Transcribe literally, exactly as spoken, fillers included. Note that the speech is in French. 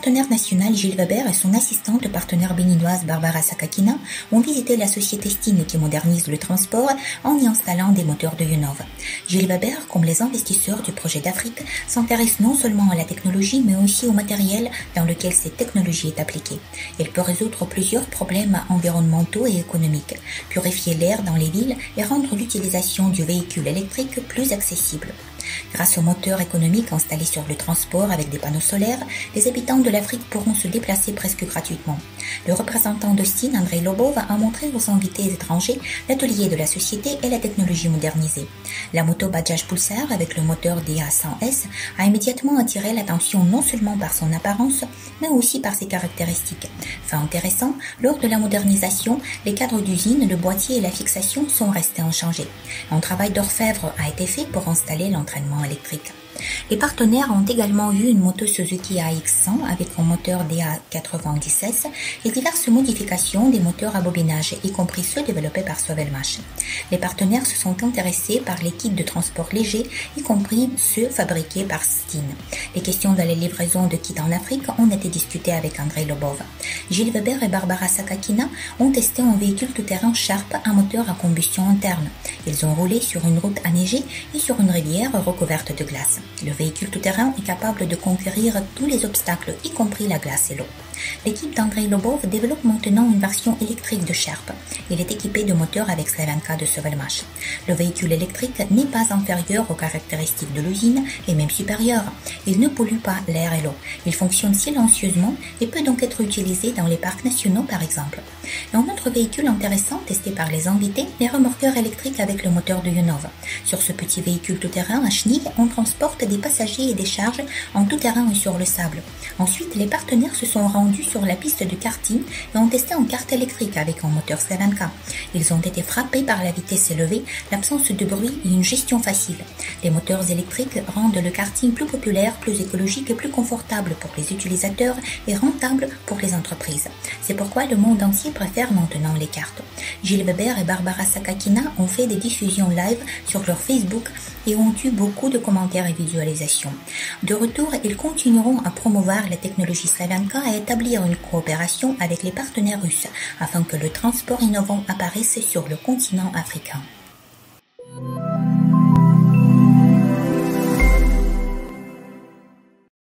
partenaire national Gilles Weber et son assistante partenaire béninoise Barbara Sakakina ont visité la société Stine qui modernise le transport en y installant des moteurs de Yunov. Gilles Weber, comme les investisseurs du projet d'Afrique, s'intéresse non seulement à la technologie mais aussi au matériel dans lequel cette technologie est appliquée. Elle peut résoudre plusieurs problèmes environnementaux et économiques, purifier l'air dans les villes et rendre l'utilisation du véhicule électrique plus accessible. Grâce aux moteurs économiques installés sur le transport avec des panneaux solaires, les habitants de l'Afrique pourront se déplacer presque gratuitement. Le représentant d'Austin, Andrei Lobov, a montré aux invités étrangers l'atelier de la société et la technologie modernisée. La moto Bajaj Pulsar avec le moteur D A cent S a immédiatement attiré l'attention non seulement par son apparence, mais aussi par ses caractéristiques. Fait intéressant, lors de la modernisation, les cadres d'usine, le boîtier et la fixation sont restés inchangés. Un travail d'orfèvre a été fait pour installer l'entraînement électrique. Les partenaires ont également eu une moto Suzuki A X cent avec un moteur D A quatre-vingt-dix et diverses modifications des moteurs à bobinage, y compris ceux développés par Sovelmash. Les partenaires se sont intéressés par les kits de transport léger, y compris ceux fabriqués par Stine. Les questions de la livraison de kits en Afrique ont été discutées avec Andrei Lobov. Gilles Weber et Barbara Sakakina ont testé un véhicule tout-terrain Sharp à moteur à combustion interne. Ils ont roulé sur une route enneigée et sur une rivière recouverte de glace. Le véhicule tout-terrain est capable de conquérir tous les obstacles, y compris la glace et l'eau. L'équipe d'Andrei Lobov développe maintenant une version électrique de Sharp. Il est équipé de moteurs avec Slavenka de Sovelmash. Le véhicule électrique n'est pas inférieur aux caractéristiques de l'usine et même supérieur. Il ne pollue pas l'air et l'eau. Il fonctionne silencieusement et peut donc être utilisé dans les parcs nationaux par exemple. Et un autre véhicule intéressant testé par les invités, les remorqueurs électriques avec le moteur de Yunov. Sur ce petit véhicule tout-terrain à chenille, on transporte des passagers et des charges en tout-terrain et sur le sable. Ensuite, les partenaires se sont rendus sur la piste de karting et ont testé un kart électrique avec un moteur Slavenka. Ils ont été frappés par la vitesse élevée, l'absence de bruit et une gestion facile. Les moteurs électriques rendent le karting plus populaire, plus écologique et plus confortable pour les utilisateurs et rentable pour les entreprises. C'est pourquoi le monde entier préfère maintenant les karts. Gilles Weber et Barbara Sakakina ont fait des diffusions live sur leur Facebook et ont eu beaucoup de commentaires et visualisations. De retour, ils continueront à promouvoir la technologie Slavenka et à établir une coopération avec les partenaires russes afin que le transport innovant apparaisse sur le continent africain.